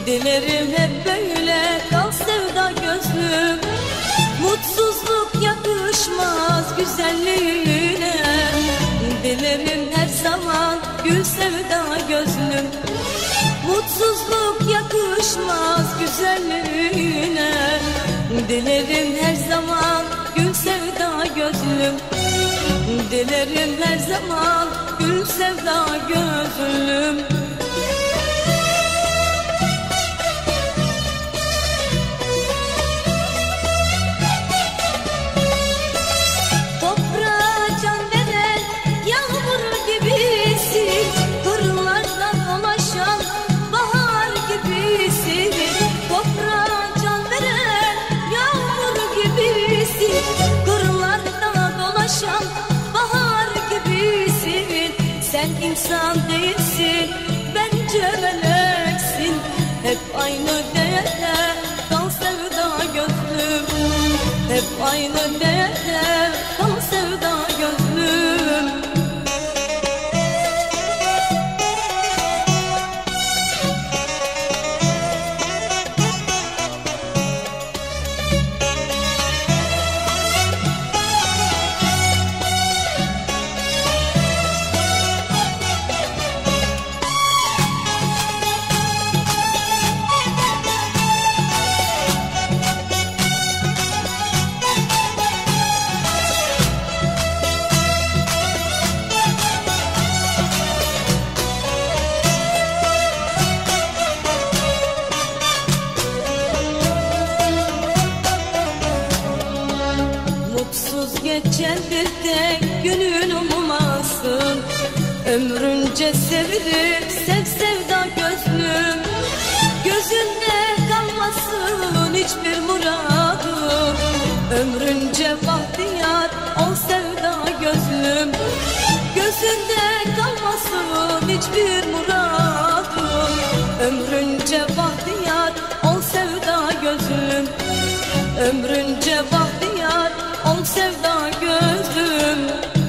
Dilerim hep böyle kal sevda gözlüm. Mutsuzluk yakışmaz güzelliğine. Dilerim her zaman gül sevda gözlüm. Mutsuzluk yakışmaz güzelliğine. Dilerim her zaman gül sevda gözlüm. Dilerim her zaman gül sevda gözlüm. Sen insan değilsin, bence meleksin. Hep aynı değerde kal sevda gözlüm. Hep aynı değerde kal sevda gözlüm. Mutsuz geçen bir tek günün olmasın. Ömrünce sevilip sev sevda gözlüm. Gözünde kalmasın hiçbir muradım. Ömrünce bahtiyar ol sevda gözlüm. Gözünde kalmasın hiçbir muradım. Ömrünce bahtiyar ol sevda gözlüm. Ömrünce bahtiyar ol sevda gözlüm.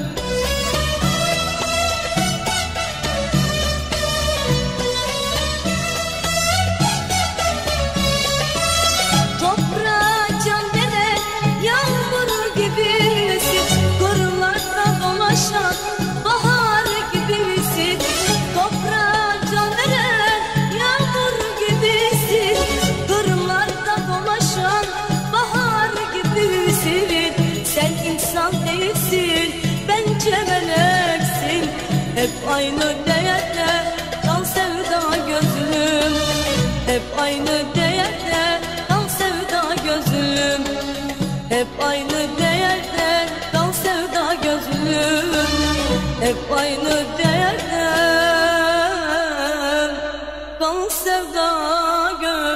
Toprağa can veren yağmur gibisin. Korularda dolaşan bahar gibisin. Toprağa can veren yağmur gibisin. Korularda dolaşan bahar gibisin. Sen insan değilsin, bence meleksin. Hep aynı değerde kal sevda gözlüm. Hep aynı değerde kal sevda gözlüm. Hep aynı değerde kal sevda gözlüm. Hep aynı değerde kal sevda gözlüm.